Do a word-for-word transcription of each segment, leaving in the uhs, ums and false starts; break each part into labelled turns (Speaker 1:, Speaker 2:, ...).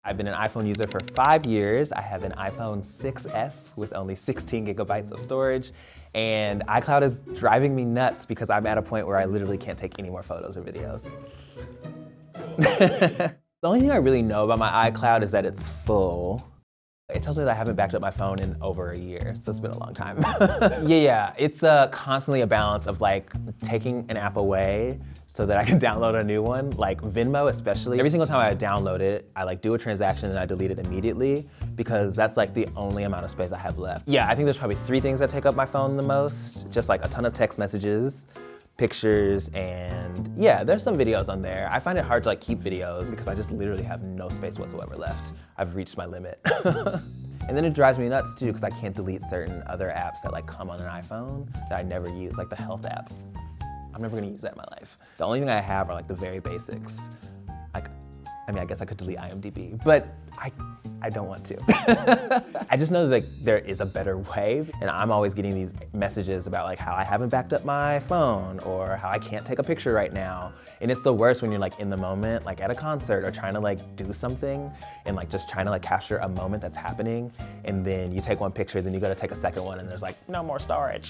Speaker 1: I've been an iPhone user for five years. I have an iPhone six S with only sixteen gigabytes of storage, and iCloud is driving me nuts because I'm at a point where I literally can't take any more photos or videos. The only thing I really know about my iCloud is that it's full. It tells me that I haven't backed up my phone in over a year, so it's been a long time. yeah, yeah, it's uh, constantly a balance of like taking an app away so that I can download a new one, like Venmo especially. Every single time I download it, I like do a transaction and I delete it immediately because that's like the only amount of space I have left. Yeah, I think there's probably three things that take up my phone the most, just like a ton of text messages, pictures, and yeah, there's some videos on there. I find it hard to like keep videos because I just literally have no space whatsoever left. I've reached my limit. And then it drives me nuts too because I can't delete certain other apps that like come on an iPhone that I never use, like the health app. I'm never gonna use that in my life. The only thing I have are like the very basics. Like, I mean, I guess I could delete I M D B, but I, I don't want to. I just know that like, there is a better way, and I'm always getting these messages about like how I haven't backed up my phone or how I can't take a picture right now. And it's the worst when you're like in the moment, like at a concert or trying to like do something and like just trying to like capture a moment that's happening, and then you take one picture, then you go to take a second one and there's like no more storage.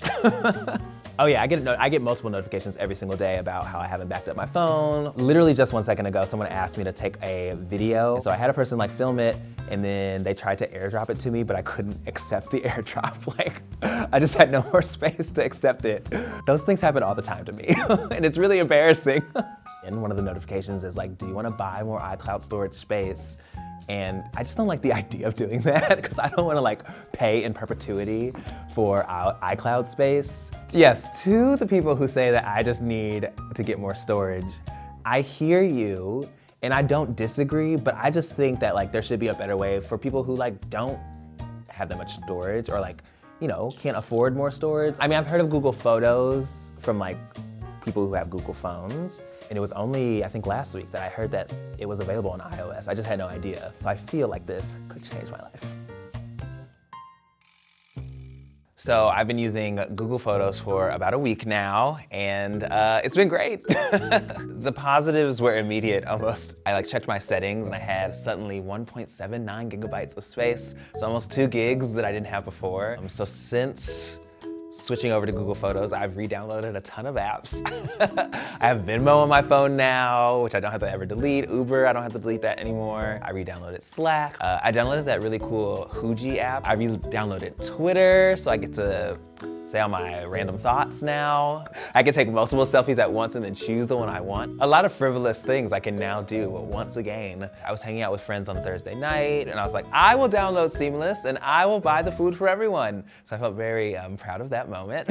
Speaker 1: Oh yeah, I get no I get multiple notifications every single day about how I haven't backed up my phone. Literally just one second ago, someone asked me to take a video. So I had a person like film it, and then they tried to airdrop it to me, but I couldn't accept the airdrop. Like, I just had no more space to accept it. Those things happen all the time to me, and it's really embarrassing. And one of the notifications is like, do you want to buy more iCloud storage space? And I just don't like the idea of doing that because I don't want to like pay in perpetuity for iCloud space. Yes, to the people who say that I just need to get more storage, I hear you. And I don't disagree, but I just think that like there should be a better way for people who like don't have that much storage or like, you know, can't afford more storage. I mean, I've heard of Google Photos from like people who have Google phones, and it was only, I think last week that I heard that it was available on iOS. I just had no idea. So I feel like this could change my life. So I've been using Google Photos for about a week now, and uh, it's been great. The positives were immediate almost. I like checked my settings and I had suddenly one point seven nine gigabytes of space. So almost two gigs that I didn't have before. Um, so since switching over to Google Photos, I've re-downloaded a ton of apps. I have Venmo on my phone now, which I don't have to ever delete. Uber, I don't have to delete that anymore. I re-downloaded Slack. Uh, I downloaded that really cool Huji app. I re-downloaded Twitter, so I get to say all my random thoughts now. I can take multiple selfies at once and then choose the one I want. A lot of frivolous things I can now do once again. I was hanging out with friends on Thursday night and I was like, I will download Seamless and I will buy the food for everyone. So I felt very um, proud of that moment.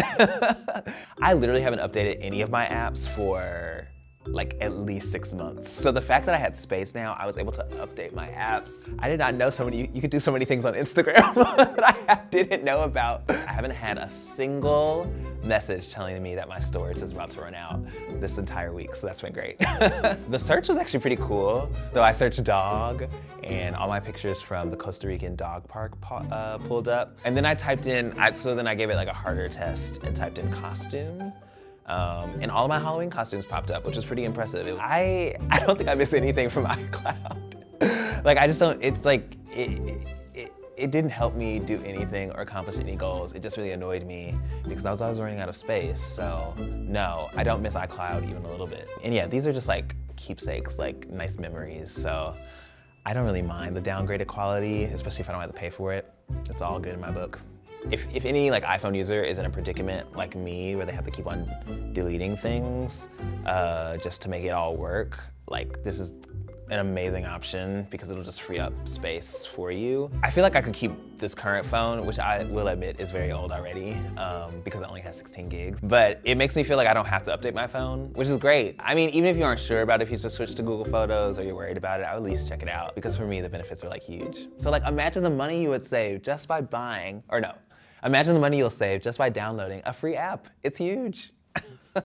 Speaker 1: I literally haven't updated any of my apps for like at least six months. So the fact that I had space now, I was able to update my apps. I did not know so many, you could do so many things on Instagram that I didn't know about. I haven't had a single message telling me that my storage is about to run out this entire week, so that's been great. The search was actually pretty cool. Though I searched dog, and all my pictures from the Costa Rican dog park uh, pulled up. And then I typed in, I, so then I gave it like a harder test and typed in costume. Um, and all of my Halloween costumes popped up, which was pretty impressive. It, I, I don't think I missed anything from iCloud. Like, I just don't, it's like, it, it, it didn't help me do anything or accomplish any goals. It just really annoyed me because I was always running out of space. So no, I don't miss iCloud even a little bit. And yeah, these are just like keepsakes, like nice memories. So I don't really mind the downgraded quality, especially if I don't have to pay for it. It's all good in my book. If, if any like iPhone user is in a predicament like me where they have to keep on deleting things uh, just to make it all work, like this is an amazing option because it'll just free up space for you. I feel like I could keep this current phone, which I will admit is very old already um, because it only has sixteen gigs, but it makes me feel like I don't have to update my phone, which is great. I mean, even if you aren't sure about if you should switch to Google Photos or you're worried about it, I would at least check it out because for me, the benefits are like huge. So like imagine the money you would save just by buying, or no, imagine the money you'll save just by downloading a free app. It's huge.